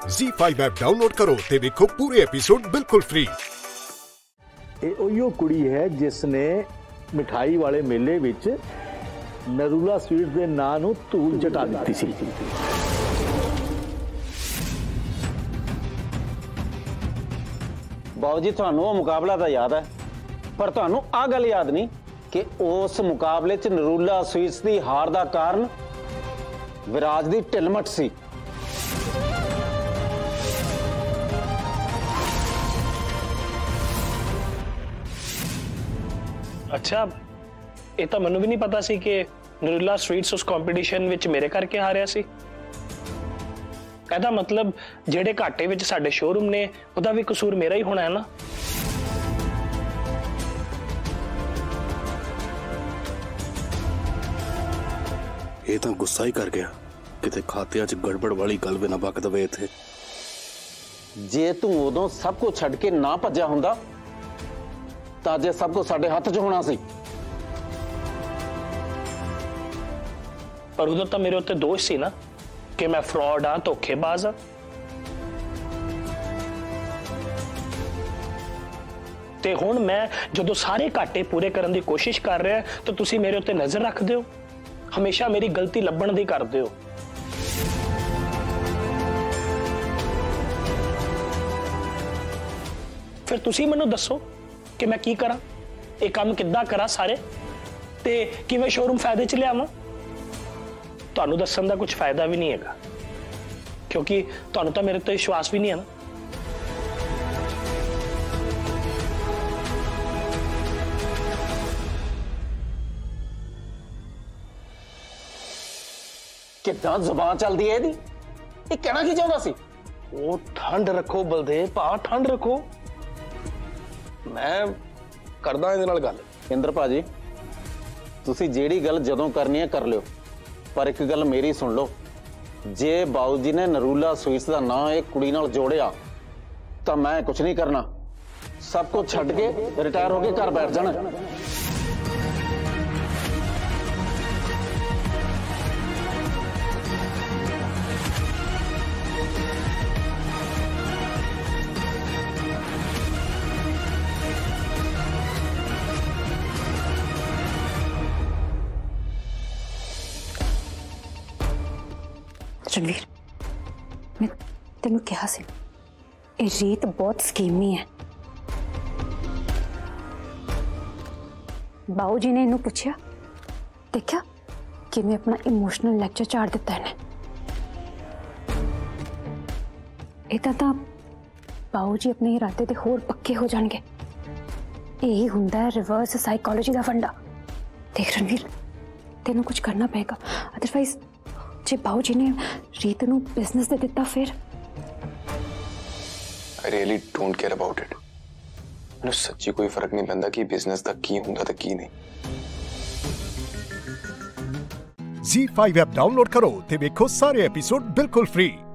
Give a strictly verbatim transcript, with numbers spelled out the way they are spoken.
ज़ी five app download करो ते देखो पूरे एपिसोड बिल्कुल फ्री। ਇਹ ਉਹੀਓ ਕੁੜੀ ਹੈ ਜਿਸ ਨੇ ਮਿਠਾਈ ਵਾਲੇ ਮੇਲੇ ਵਿੱਚ ਨਰੂਲਾ ਸਵੀਟ ਦੇ ਨਾਂ ਨੂੰ ਧੂਲ ਚਟਾ ਦਿੱਤੀ ਸੀ। ਬਾਊ ਜੀ ਤੁਹਾਨੂੰ ਉਹ ਮੁਕਾਬਲਾ ਤਾਂ ਯਾਦ ਹੈ, ਪਰ ਤੁਹਾਨੂੰ ਆਹ ਗੱਲ ਯਾਦ ਨਹੀਂ ਕਿ ਉਸ ਮੁਕਾਬਲੇ 'ਚ ਨਰੂਲਾ ਸਵੀਟਸ ਦੀ ਹਾਰ ਦਾ ਕਾਰਨ ਵਿਰਾਜ ਦੀ ਢਿਲਮਟ ਸੀ। अच्छा, ये तो मैनू भी नहीं पता सी कि नरूला स्वीट्स उस कंपीटिशन विच मेरे करके हारिया सी। ਇਹਦਾ मतलब ਜਿਹੜੇ ਘਾਟੇ ਵਿੱਚ ਸਾਡੇ ਸ਼ੋਰੂਮ ਨੇ ਉਹਦਾ ਵੀ ਕਸੂਰ ਮੇਰਾ ਹੀ ਹੋਣਾ ਹੈ ਨਾ। ਇਹ ਤਾਂ ਗੁੱਸਾ ਹੀ ਕਰ ਗਿਆ, ਕਿਤੇ ਖਾਤਿਆਂ 'ਚ ਗੜਬੜ ਵਾਲੀ ਗੱਲ ਵੀ ਨਾ ਬਕ ਦਵੇ ਇੱਥੇ। ਜੇ ਤੂੰ ਉਦੋਂ ਸਭ ਕੁਝ ਛੱਡ ਕੇ ਨਾ ਭੱਜਿਆ ਹੁੰਦਾ ਤਾਂ ਜੇ ਸਭ ਕੁਝ ਸਾਡੇ ਹੱਥ 'ਚ ਹੋਣਾ ਸੀ। ਪਰ ਉਦੋਂ ਤਾਂ ਮੇਰੇ ਉੱਤੇ ਦੋਸ਼ ਸੀ ਨਾ ਕਿ ਮੈਂ ਫਰਾਡ ਆ, ਧੋਖੇਬਾਜ਼ ਆ। ਤੇ ਹੁਣ ਮੈਂ ਜਦੋਂ ਸਾਰੇ ਘਾਟੇ ਪੂਰੇ ਕਰਨ ਦੀ ਕੋਸ਼ਿਸ਼ ਕਰ ਰਿਹਾ ਤਾਂ ਤੁਸੀਂ ਮੇਰੇ ਉੱਤੇ ਨਜ਼ਰ ਰੱਖਦੇ ਹੋ, ਹਮੇਸ਼ਾ ਮੇਰੀ ਗਲਤੀ ਲੱਭਣ ਦੀ ਕਰਦੇ ਹੋ। ਫਿਰ ਤੁਸੀਂ ਮੈਨੂੰ ਦੱਸੋ कि मैं की करा, ये काम किद्दां करा सारे, ते किवें शोरूम फायदे च लियावां। तुहानूं दस्सण दा कुछ फायदा भी नहीं हैगा, क्योंकि तुहानूं तां मेरे ते विश्वास भी नहीं है ना। किद्दां ज़ुबान चलदी है इहदी, ये कहना की चाहुंदा सी? ओ ठंड रखो बलदेव भा, ठंड रखो। मैं करदा इहदे नाल गल। इंद्र भाजी, तुसी जेड़ी गल जदों करनी है कर लियो, पर एक गल मेरी सुन लो, जे बाऊ जी ने नरूला स्वीट्स का नाम एक कुड़ी नाल जोड़िया तो मैं कुछ नहीं करना, सब कुछ छड्ड के रिटायर होके घर बैठ जाना। रणवीर, मैं तेनू कहा सी ये रीत बहुत स्कीमी है। बाऊ जी ने इनू पूछया, देखा कि मैं अपना इमोशनल लेक्चर चाड़ दिता है। इदा तां बाऊ जी अपने इरादे ते होर पक्के हो जाएंगे। यही हुंदा है रिवर्स साइकोलॉजी का फंडा। देख रणवीर, तेनू कुछ करना पेगा, अदरवाइज जे बाऊ जी ने रीत नू बिजनेस दे दिता फिर। I really don't care about it. मैंने सच्ची कोई फर्क नहीं पैंदा कि बिजनेस दा की हुंदा ते की नहीं। ज़ी फाइव ऐप डाउनलोड करो ते देखो सारे एपिसोड बिल्कुल फ्री।